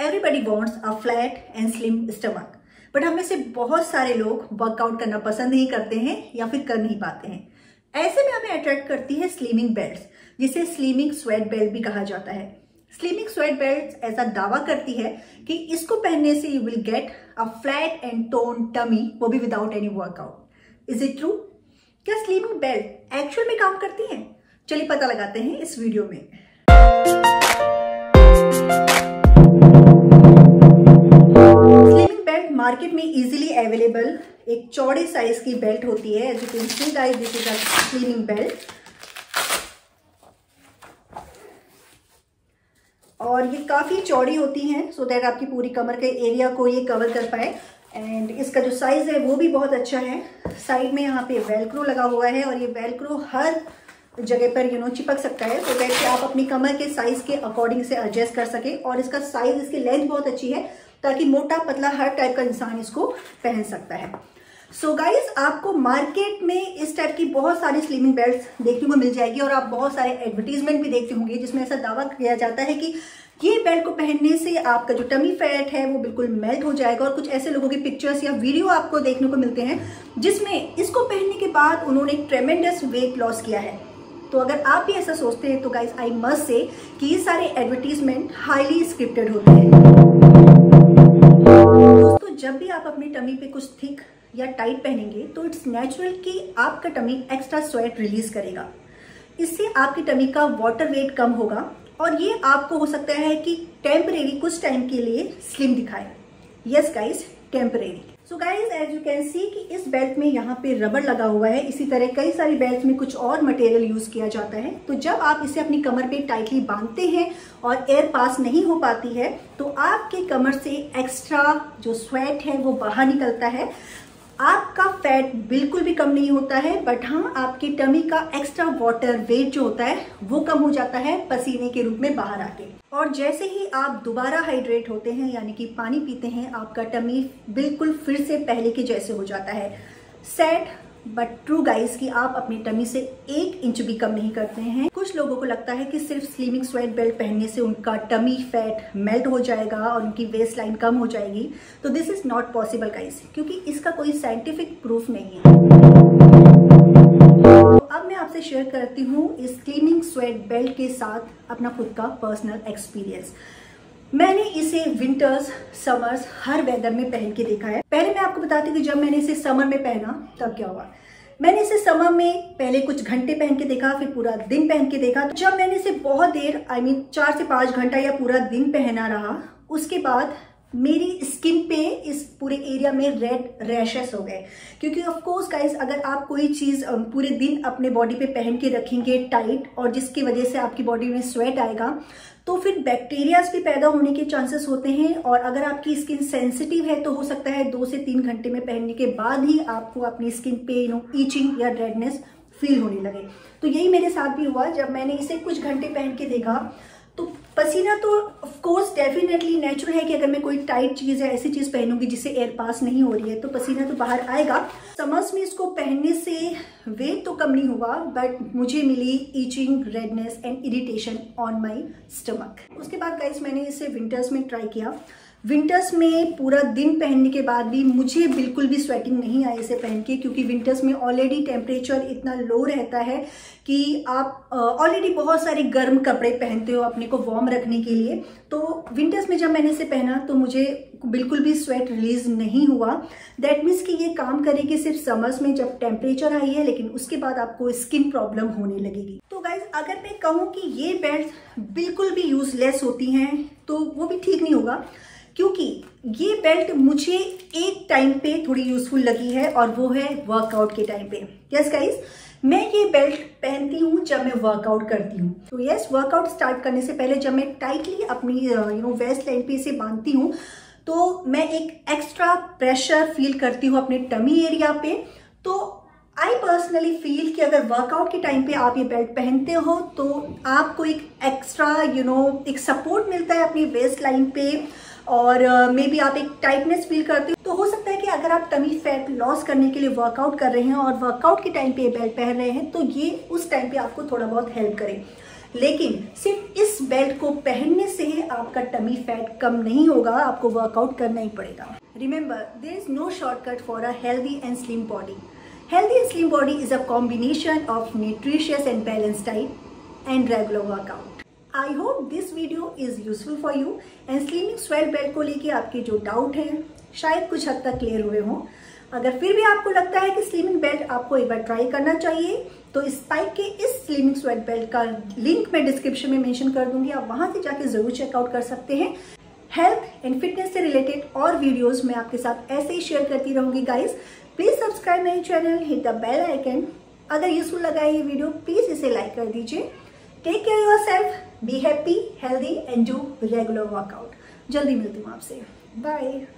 Everybody wants a flat and slim stomach, but हम में से बहुत सारे लोग वर्कआउट करना पसंद नहीं करते हैं या फिर कर नहीं पाते हैं। ऐसे में हमें अट्रैक्ट करती है स्लिमिंग बेल्ट्स, जिसे स्लिमिंग स्वेट बेल्ट भी कहा जाता है। स्लिमिंग स्वेट बेल्ट ऐसा दावा करती है कि इसको पहनने से you will get a flat and tone tummy, वो भी without any workout. Is it true? क्या स्लिमिंग बेल्ट एक्चुअल में काम करती हैं? चलिए पता लगाते हैं इस वीडियो में। स्लिमिंग बेल्ट मार्केट में इजीली अवेलेबल एक चौड़े साइज की बेल्ट होती है। As you can see guys, this is a slimming belt और ये काफी चौड़ी होती हैं सो दैट आपकी पूरी कमर के एरिया को ये कवर कर पाए। एंड इसका जो साइज है वो भी बहुत अच्छा है। साइड में यहाँ पे वेलक्रो लगा हुआ है और ये वेलक्रो हर जगह पर चिपक सकता है सो दैट कि आप अपनी कमर के साइज के अकॉर्डिंग से एडजस्ट कर सके। और इसका साइज, इसकी लेंथ बहुत अच्छी है ताकि मोटा पतला हर टाइप का इंसान इसको पहन सकता है। सो गाइज, आपको मार्केट में इस टाइप की बहुत सारी स्लिमिंग बेल्ट्स देखने को मिल जाएगी और आप बहुत सारे एडवर्टीजमेंट भी देखते होंगे जिसमें ऐसा दावा किया जाता है कि ये बेल्ट को पहनने से आपका जो टमी फैट है वो बिल्कुल मेल्ट हो जाएगा। और कुछ ऐसे लोगों की पिक्चर्स या वीडियो आपको देखने को मिलते हैं जिसमें इसको पहनने के बाद उन्होंने ट्रेमेंडस वेट लॉस किया है। तो अगर आप भी ऐसा सोचते हैं तो गाइज आई मस्ट से कि ये सारे एडवर्टीजमेंट हाईली स्क्रिप्टेड होते हैं। दोस्तों, जब भी आप अपनी टमी पे कुछ थिक या टाइट पहनेंगे तो इट्स नेचुरल कि आपका टमी एक्स्ट्रा स्वेट रिलीज करेगा। इससे आपकी टमी का वाटर वेट कम होगा और ये आपको हो सकता है कि टेम्परेरी कुछ टाइम के लिए स्लिम दिखाए। Yes guys, temporary. So guys, as you can see कि इस बेल्ट में यहाँ पे रबर लगा हुआ है। इसी तरह कई सारी बेल्ट में कुछ और मटेरियल यूज किया जाता है। तो जब आप इसे अपनी कमर पे टाइटली बांधते हैं और एयर पास नहीं हो पाती है तो आपके कमर से एक्स्ट्रा जो स्वेट है वो बाहर निकलता है। आपका फैट बिल्कुल भी कम नहीं होता है, बट हाँ, आपकी टमी का एक्स्ट्रा वाटर वेट जो होता है वो कम हो जाता है पसीने के रूप में बाहर आके। और जैसे ही आप दोबारा हाइड्रेट होते हैं यानी कि पानी पीते हैं, आपका टमी बिल्कुल फिर से पहले के जैसे हो जाता है। सैड बट ट्रू गाइस कि आप अपनी टमी से 1 इंच भी कम नहीं करते हैं। कुछ लोगों को लगता है कि सिर्फ स्लिमिंग स्वेट बेल्ट पहनने से उनका टमी फैट मेल्ट हो जाएगा और उनकी वेस्ट लाइन कम हो जाएगी। तो this is not possible guys, क्योंकि इसका कोई साइंटिफिक प्रूफ नहीं है। तो अब मैं आपसे शेयर करती हूँ इस स्लिमिंग स्वेट बेल्ट के साथ अपना खुद का पर्सनल एक्सपीरियंस। मैंने इसे विंटर्स, समर्स, हर वेदर में पहन के देखा है। पहले मैं आपको बताती हूँ कि जब मैंने इसे समर में पहना तब क्या हुआ। मैंने इसे समर में पहले कुछ घंटे पहन के देखा, फिर पूरा दिन पहन के देखा। तो जब मैंने इसे बहुत देर 4 से 5 घंटा या पूरा दिन पहना रहा, उसके बाद मेरी स्किन पे इस पूरे एरिया में रेड रैशेस हो गए। क्योंकि ऑफ कोर्स गाइस, अगर आप कोई चीज पूरे दिन अपने बॉडी पे पहन के रखेंगे टाइट और जिसकी वजह से आपकी बॉडी में स्वेट आएगा तो फिर बैक्टीरियाज भी पैदा होने के चांसेस होते हैं। और अगर आपकी स्किन सेंसिटिव है तो हो सकता है 2 से 3 घंटे में पहनने के बाद ही आपको अपनी स्किन पे ईचिंग या रेडनेस फील होने लगे। तो यही मेरे साथ भी हुआ। जब मैंने इसे कुछ घंटे पहन के देखा तो पसीना तो ऑफ कोर्स डेफिनेटली नेचुरल है कि अगर मैं कोई टाइट चीज या ऐसी चीज पहनूंगी जिससे एयर पास नहीं हो रही है तो पसीना तो बाहर आएगा। समर्स में इसको पहनने से वेट तो कम नहीं हुआ, बट मुझे मिली itching, redness and irritation on my stomach. उसके बाद गाइस, मैंने इसे विंटर्स में ट्राई किया। विंटर्स में पूरा दिन पहनने के बाद भी मुझे बिल्कुल भी स्वेटिंग नहीं आई इसे पहन के, क्योंकि विंटर्स में ऑलरेडी टेम्परेचर इतना लो रहता है कि आप ऑलरेडी बहुत सारे गर्म कपड़े पहनते हो अपने को वार्म रखने के लिए। तो विंटर्स में जब मैंने इसे पहना तो मुझे बिल्कुल भी स्वेट रिलीज नहीं हुआ। दैट मीन्स कि ये काम करेगी सिर्फ समर्स में जब टेम्परेचर हाई है, लेकिन उसके बाद आपको स्किन प्रॉब्लम होने लगेगी। तो गाइज, अगर मैं कहूँ कि ये बेल्ट बिल्कुल भी यूजलेस होती हैं तो वो भी ठीक नहीं होगा, क्योंकि ये बेल्ट मुझे एक टाइम पे थोड़ी यूजफुल लगी है और वो है वर्कआउट के टाइम पे। यस गाइज, मैं ये बेल्ट पहनती हूँ जब मैं वर्कआउट करती हूँ। तो यस, वर्कआउट स्टार्ट करने से पहले जब मैं टाइटली अपनी वेस्ट लाइन पे इसे बांधती हूँ तो मैं एक एक्स्ट्रा प्रेशर फील करती हूँ अपने टमी एरिया पे। तो आई पर्सनली फील कि अगर वर्कआउट के टाइम पे आप ये बेल्ट पहनते हो तो आपको एक एक्स्ट्रा एक सपोर्ट मिलता है अपनी वेस्ट लाइन पे और मे बी आप एक टाइटनेस फील करते हो। तो हो सकता है कि अगर आप टमी फैट लॉस करने के लिए वर्कआउट कर रहे हैं और वर्कआउट के टाइम पे ये बेल्ट पहन रहे हैं तो ये उस टाइम पे आपको थोड़ा बहुत हेल्प करे। लेकिन सिर्फ इस बेल्ट को पहनने से आपका टमी फैट कम नहीं होगा, आपको वर्कआउट करना ही पड़ेगा। Remember, there is no shortcut for a healthy and slim body. Healthy and slim body is a combination of nutritious and balanced diet and regular workout. I hope this video is useful for you and slimming sweat belt को लेके आपके जो doubt हैं शायद कुछ हद तक clear हुए हों। अगर फिर भी आपको लगता है कि स्लिमिंग बेल्ट आपको एक बार ट्राई करना चाहिए तो स्पाइक के इस स्लिमिंग स्वेट बेल्ट का लिंक मैं डिस्क्रिप्शन में मेंशन कर दूंगी, आप वहां से जाके जरूर चेकआउट कर सकते हैं। हेल्थ एंड फिटनेस से रिलेटेड और वीडियोस मैं आपके साथ ऐसे ही शेयर करती रहूंगी guys. Please subscribe my channel, hit the bell icon. अगर यूजफुल लगा ये वीडियो प्लीज इसे लाइक कर दीजिए। Take care yourself, be happy, healthy and do regular workout. जल्दी मिलती हूँ आपसे, बाय।